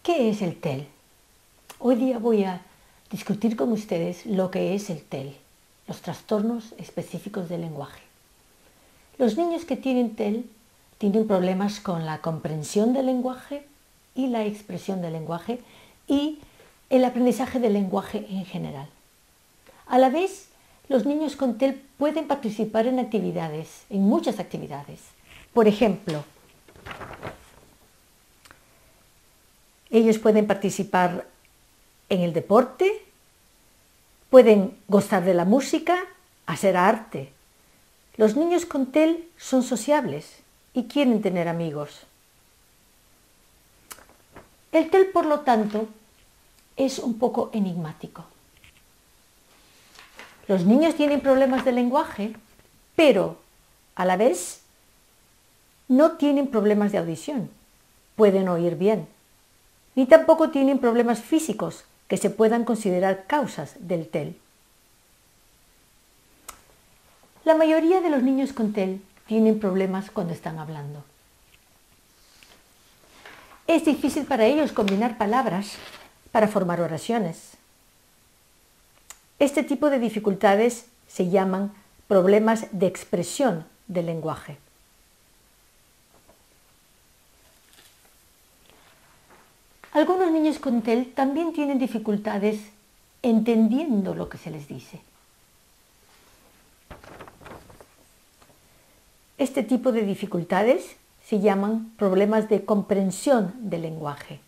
¿Qué es el TEL? Hoy día voy a discutir con ustedes lo que es el TEL, los trastornos específicos del lenguaje. Los niños que tienen TEL tienen problemas con la comprensión del lenguaje y la expresión del lenguaje y el aprendizaje del lenguaje en general. A la vez, los niños con TEL pueden participar en actividades, en muchas actividades. Por ejemplo, ellos pueden participar en el deporte, pueden gustar de la música, hacer arte. Los niños con TEL son sociables y quieren tener amigos. El TEL, por lo tanto, es un poco enigmático. Los niños tienen problemas de lenguaje, pero a la vez no tienen problemas de audición. Pueden oír bien. Ni tampoco tienen problemas físicos que se puedan considerar causas del TEL. La mayoría de los niños con TEL tienen problemas cuando están hablando. Es difícil para ellos combinar palabras para formar oraciones. Este tipo de dificultades se llaman problemas de expresión del lenguaje. Algunos niños con TEL también tienen dificultades entendiendo lo que se les dice. Este tipo de dificultades se llaman problemas de comprensión del lenguaje.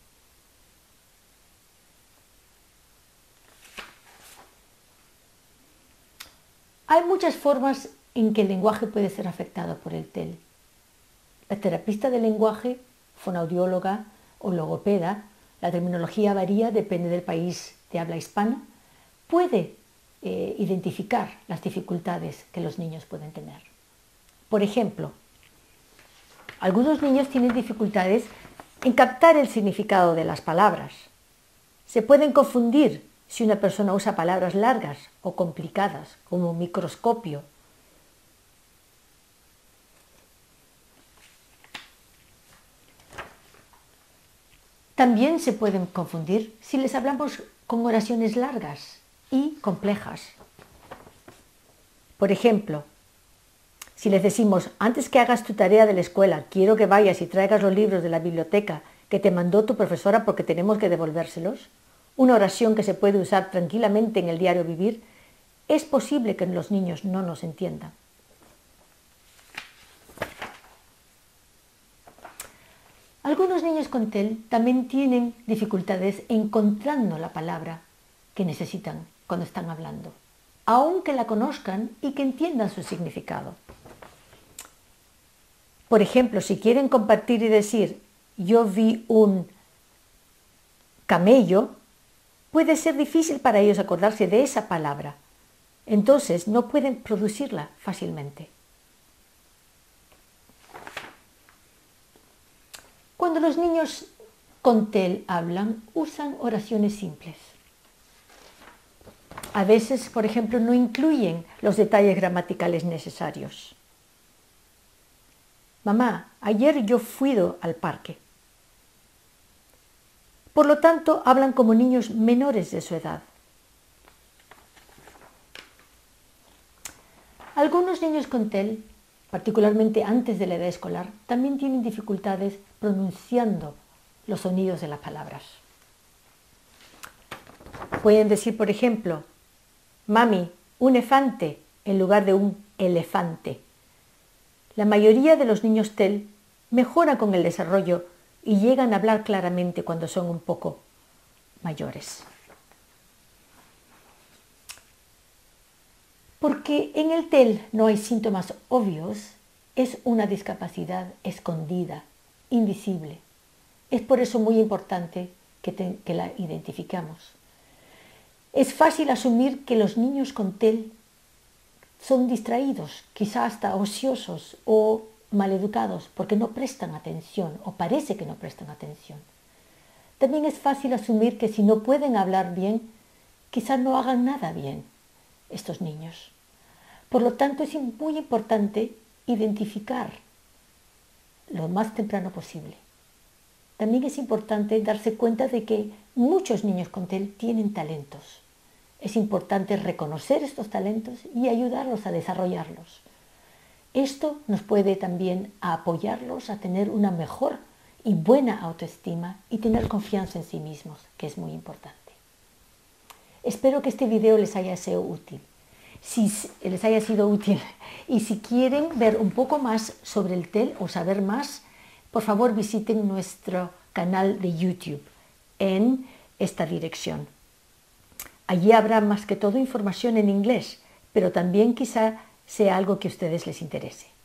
Hay muchas formas en que el lenguaje puede ser afectado por el TEL. La terapista del lenguaje, fonoaudióloga o logopeda, la terminología varía, depende del país de habla hispana, puede identificar las dificultades que los niños pueden tener. Por ejemplo, algunos niños tienen dificultades en captar el significado de las palabras. Se pueden confundir si una persona usa palabras largas o complicadas, como microscopio. También se pueden confundir si les hablamos con oraciones largas y complejas. Por ejemplo, si les decimos, antes que hagas tu tarea de la escuela, quiero que vayas y traigas los libros de la biblioteca que te mandó tu profesora porque tenemos que devolvérselos, una oración que se puede usar tranquilamente en el diario vivir, es posible que los niños no nos entiendan. Algunos niños con TEL también tienen dificultades encontrando la palabra que necesitan cuando están hablando, aunque la conozcan y que entiendan su significado. Por ejemplo, si quieren compartir y decir, yo vi un camello, puede ser difícil para ellos acordarse de esa palabra. Entonces no pueden producirla fácilmente. Cuando los niños con TEL hablan, usan oraciones simples. A veces, por ejemplo, no incluyen los detalles gramaticales necesarios. Mamá, ayer yo fui al parque. Por lo tanto, hablan como niños menores de su edad. Algunos niños con TEL, particularmente antes de la edad escolar, también tienen dificultades pronunciando los sonidos de las palabras. Pueden decir, por ejemplo, mami, un elefante, en lugar de un elefante. La mayoría de los niños TEL mejoran con el desarrollo y llegan a hablar claramente cuando son un poco mayores. Porque en el TEL no hay síntomas obvios, es una discapacidad escondida, invisible. Es por eso muy importante que la identifiquemos. Es fácil asumir que los niños con TEL son distraídos, quizá hasta ociosos o maleducados, porque no prestan atención o parece que no prestan atención. También es fácil asumir que si no pueden hablar bien, quizá no hagan nada bien estos niños. Por lo tanto, es muy importante identificar lo más temprano posible. también es importante darse cuenta de que muchos niños con TEL tienen talentos. Es importante reconocer estos talentos y ayudarlos a desarrollarlos. Esto nos puede también apoyarlos a tener una mejor y buena autoestima y tener confianza en sí mismos, que es muy importante. Espero que este video les haya sido útil. Si les haya sido útil y si quieren ver un poco más sobre el TEL o saber más, por favor visiten nuestro canal de YouTube en esta dirección. Allí habrá más que todo información en inglés, pero también quizá sea algo que a ustedes les interese.